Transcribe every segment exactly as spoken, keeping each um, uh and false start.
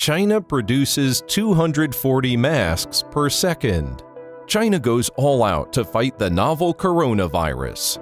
China produces two hundred forty masks per second. China goes all out to fight the novel coronavirus.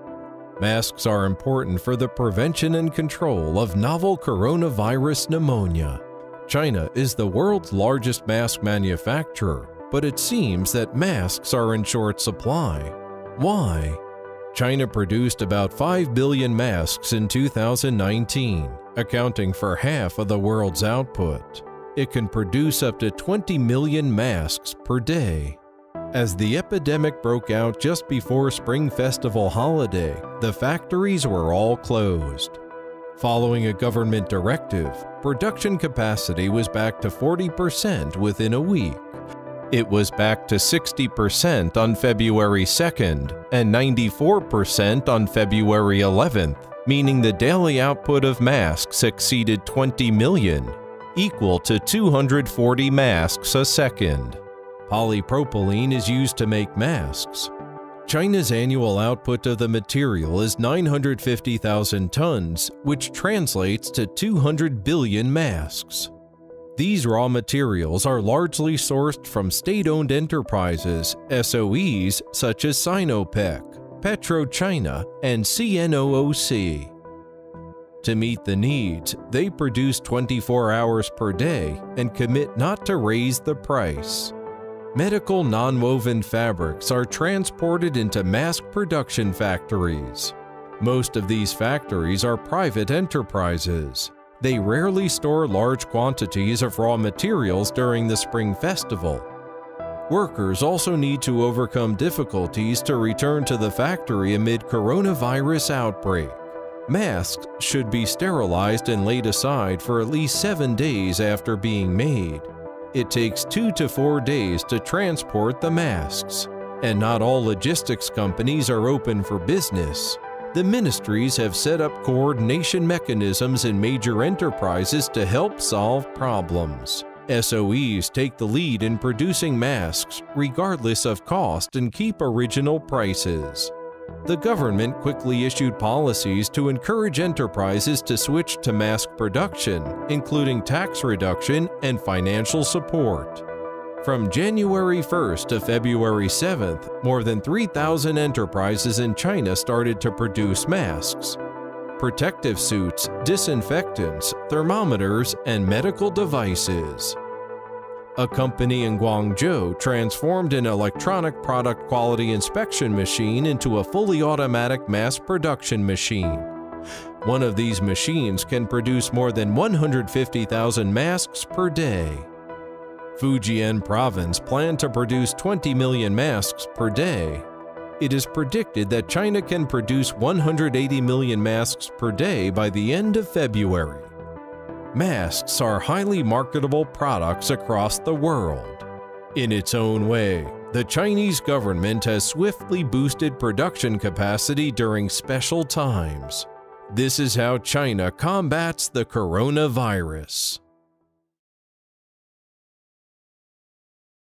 Masks are important for the prevention and control of novel coronavirus pneumonia. China is the world's largest mask manufacturer, but it seems that masks are in short supply. Why? China produced about five billion masks in two thousand nineteen, accounting for half of the world's output. It can produce up to twenty million masks per day. As the epidemic broke out just before Spring Festival holiday, the factories were all closed. Following a government directive, production capacity was back to forty percent within a week. It was back to sixty percent on February second and ninety-four percent on February eleventh, meaning the daily output of masks exceeded twenty million, equal to two hundred forty masks a second. Polypropylene is used to make masks. China's annual output of the material is nine hundred fifty thousand tons, which translates to two hundred billion masks. These raw materials are largely sourced from state-owned enterprises, S O Es, such as Sinopec, PetroChina, and C N O O C. To meet the needs, they produce twenty-four hours per day and commit not to raise the price. Medical nonwoven fabrics are transported into mask production factories. Most of these factories are private enterprises. They rarely store large quantities of raw materials during the Spring Festival. Workers also need to overcome difficulties to return to the factory amid coronavirus outbreak. Masks should be sterilized and laid aside for at least seven days after being made. It takes two to four days to transport the masks, and not all logistics companies are open for business. The ministries have set up coordination mechanisms in major enterprises to help solve problems. S O Es take the lead in producing masks regardless of cost and keep original prices. The government quickly issued policies to encourage enterprises to switch to mask production, including tax reduction and financial support. From January first to February seventh, more than three thousand enterprises in China started to produce masks, protective suits, disinfectants, thermometers, and medical devices. A company in Guangzhou transformed an electronic product quality inspection machine into a fully automatic mass production machine. One of these machines can produce more than one hundred fifty thousand masks per day. Fujian province planned to produce twenty million masks per day. It is predicted that China can produce one hundred eighty million masks per day by the end of February. Masks are highly marketable products across the world. In its own way, the Chinese government has swiftly boosted production capacity during special times. This is how China combats the coronavirus.